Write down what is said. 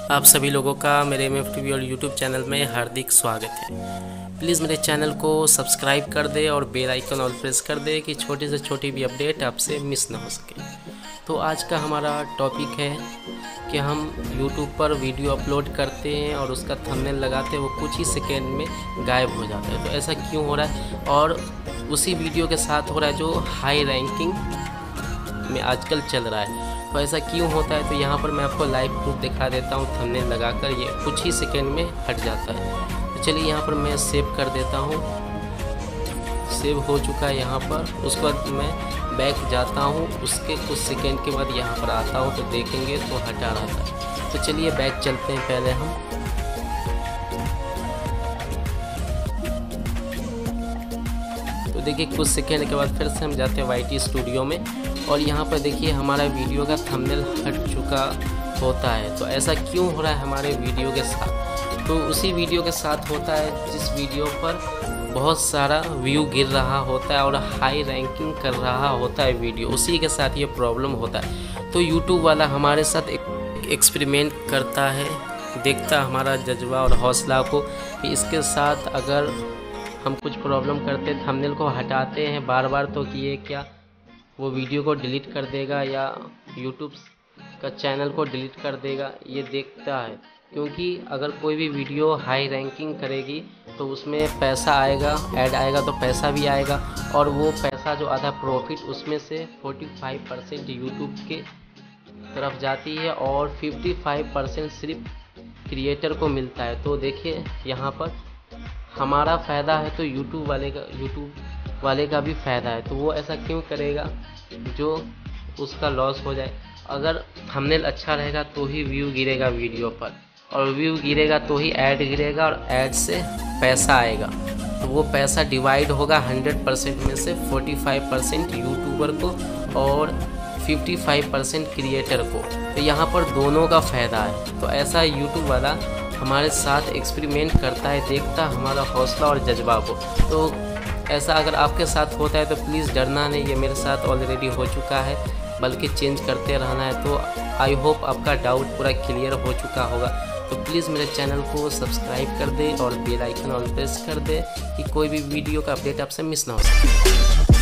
आप सभी लोगों का मेरे MFTV और यूट्यूब चैनल में हार्दिक स्वागत है। प्लीज़ मेरे चैनल को सब्सक्राइब कर दे और बेल आइकन ऑल प्रेस कर दे कि छोटी से छोटी भी अपडेट आपसे मिस ना हो सके। तो आज का हमारा टॉपिक है कि हम यूट्यूब पर वीडियो अपलोड करते हैं और उसका थंबनेल लगाते हैं, वो कुछ ही सेकेंड में गायब हो जाता है। तो ऐसा क्यों हो रहा है और उसी वीडियो के साथ हो रहा है जो हाई रैंकिंग में आजकल चल रहा है। तो ऐसा क्यों होता है, तो यहाँ पर मैं आपको लाइव प्रूफ दिखा देता हूँ। थंबनेल लगाकर ये कुछ ही सेकंड में हट जाता है। तो चलिए यहाँ पर मैं सेव कर देता हूँ। सेव हो चुका है यहाँ पर। उसके बाद मैं बैक जाता हूँ, उसके कुछ सेकंड के बाद यहाँ पर आता हूँ तो देखेंगे तो हटा रहा था। तो चलिए बैक चलते हैं पहले हम। तो देखिए कुछ सेकंड के बाद फिर से हम जाते हैं YT स्टूडियो में और यहाँ पर देखिए हमारा वीडियो का थंबनेल हट चुका होता है। तो ऐसा क्यों हो रहा है हमारे वीडियो के साथ? तो उसी वीडियो के साथ होता है जिस वीडियो पर बहुत सारा व्यू गिर रहा होता है और हाई रैंकिंग कर रहा होता है वीडियो, उसी के साथ ये प्रॉब्लम होता है। तो यूट्यूब वाला हमारे साथ एक एक्सपेरिमेंट करता है, देखता हमारा जज्बा और हौसला को कि इसके साथ अगर हम कुछ प्रॉब्लम करते, थंबनेल को हटाते हैं बार बार, तो कि ये क्या वो वीडियो को डिलीट कर देगा या यूट्यूब का चैनल को डिलीट कर देगा, ये देखता है। क्योंकि अगर कोई भी वीडियो हाई रैंकिंग करेगी तो उसमें पैसा आएगा, ऐड आएगा तो पैसा भी आएगा, और वो पैसा जो आधा प्रॉफिट उसमें से 45% यूट्यूब के तरफ जाती है और 55% सिर्फ क्रिएटर को मिलता है। तो देखिए यहाँ पर हमारा फ़ायदा है तो यूट्यूब वाले का भी फ़ायदा है। तो वो ऐसा क्यों करेगा जो उसका लॉस हो जाए? अगर थंबनेल अच्छा रहेगा तो ही व्यू गिरेगा वीडियो पर, और व्यू गिरेगा तो ही ऐड गिरेगा, और ऐड से पैसा आएगा। तो वो पैसा डिवाइड होगा 100% में से 45% यूट्यूबर को और 55% क्रिएटर को। तो यहाँ पर दोनों का फ़ायदा है। तो ऐसा यूट्यूब वाला हमारे साथ एक्सपेरिमेंट करता है, देखता हमारा हौसला और जज्बा को। तो ऐसा अगर आपके साथ होता है तो प्लीज़ डरना नहीं, ये मेरे साथ ऑलरेडी हो चुका है, बल्कि चेंज करते रहना है। तो आई होप आपका डाउट पूरा क्लियर हो चुका होगा। तो प्लीज़ मेरे चैनल को सब्सक्राइब कर दे और बेल आइकन ऑन प्रेस कर दे कि कोई भी वीडियो का अपडेट आपसे मिस ना हो सके।